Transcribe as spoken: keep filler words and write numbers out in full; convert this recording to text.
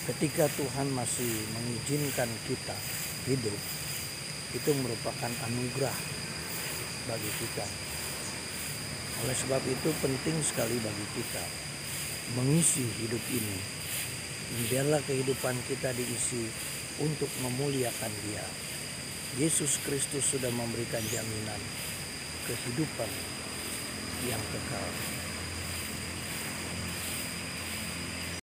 Ketika Tuhan masih mengizinkan kita hidup, itu merupakan anugerah bagi kita. Oleh sebab itu penting sekali bagi kita mengisi hidup ini. Biarlah kehidupan kita diisi untuk memuliakan Dia. Yesus Kristus sudah memberikan jaminan kehidupan yang kekal.